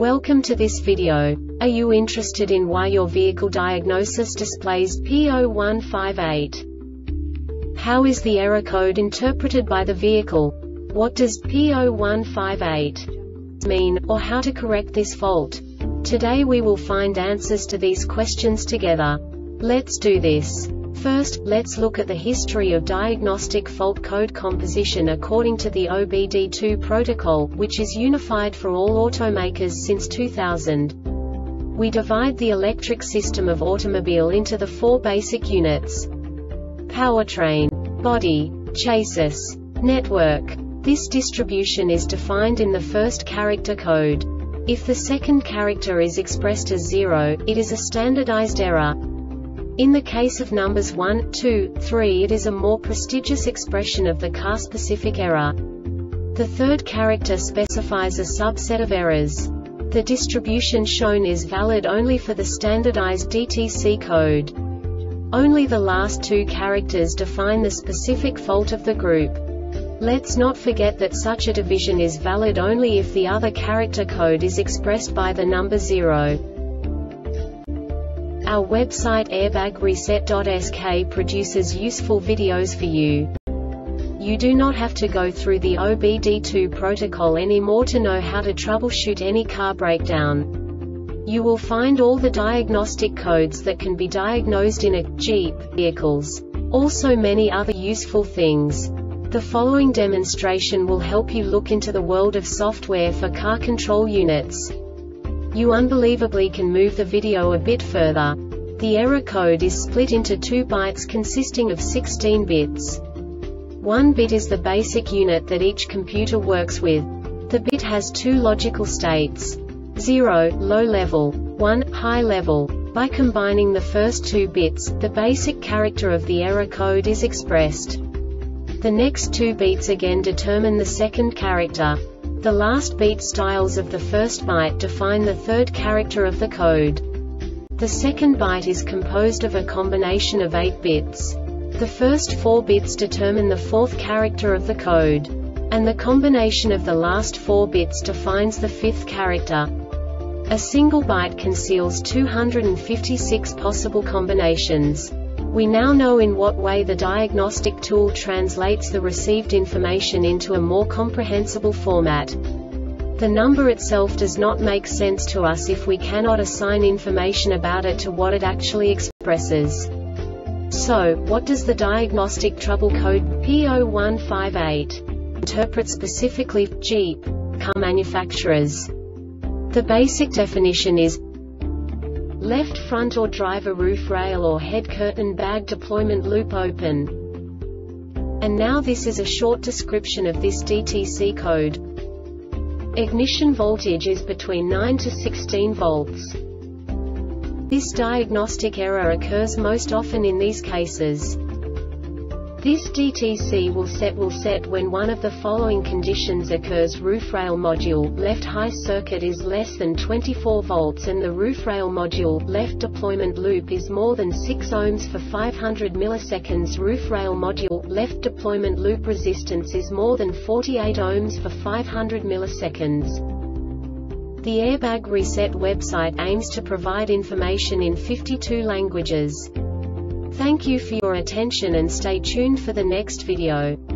Welcome to this video. Are you interested in why your vehicle diagnosis displays P0158? How is the error code interpreted by the vehicle? What does P0158 mean, or how to correct this fault? Today we will find answers to these questions together. Let's do this. First, let's look at the history of diagnostic fault code composition according to the OBD2 protocol, which is unified for all automakers since 2000. We divide the electric system of automobile into the four basic units: powertrain, body, chassis, network. This distribution is defined in the first character code. If the second character is expressed as 0, it is a standardized error. In the case of numbers 1, 2, 3, it is a more prestigious expression of the car-specific error. The third character specifies a subset of errors. The distribution shown is valid only for the standardized DTC code. Only the last two characters define the specific fault of the group. Let's not forget that such a division is valid only if the other character code is expressed by the number 0. Our website airbagreset.sk produces useful videos for you. You do not have to go through the OBD2 protocol anymore to know how to troubleshoot any car breakdown. You will find all the diagnostic codes that can be diagnosed in a Jeep vehicles. Also many other useful things. The following demonstration will help you look into the world of software for car control units. You unbelievably can move the video a bit further. The error code is split into 2 bytes consisting of 16 bits. 1 bit is the basic unit that each computer works with. The bit has 2 logical states: 0, low level, 1, high level. By combining the first 2 bits, the basic character of the error code is expressed. The next 2 beats again determine the second character. The last beat styles of the first byte define the third character of the code. The second byte is composed of a combination of 8 bits. The first 4 bits determine the fourth character of the code. And the combination of the last 4 bits defines the fifth character. A single byte conceals 256 possible combinations. We now know in what way the diagnostic tool translates the received information into a more comprehensible format. The number itself does not make sense to us if we cannot assign information about it to what it actually expresses. So, what does the diagnostic trouble code P0158 interpret specifically for Jeep car manufacturers? The basic definition is left front or driver roof rail or head curtain bag deployment loop open. And now this is a short description of this DTC code. Ignition voltage is between 9 to 16 volts. This diagnostic error occurs most often in these cases. This DTC will set when one of the following conditions occurs: roof rail module, left high circuit is less than 24 volts and the roof rail module, left deployment loop is more than 6 ohms for 500 milliseconds. Roof rail module, left deployment loop resistance is more than 48 ohms for 500 milliseconds. The Airbag Reset website aims to provide information in 52 languages. Thank you for your attention and stay tuned for the next video.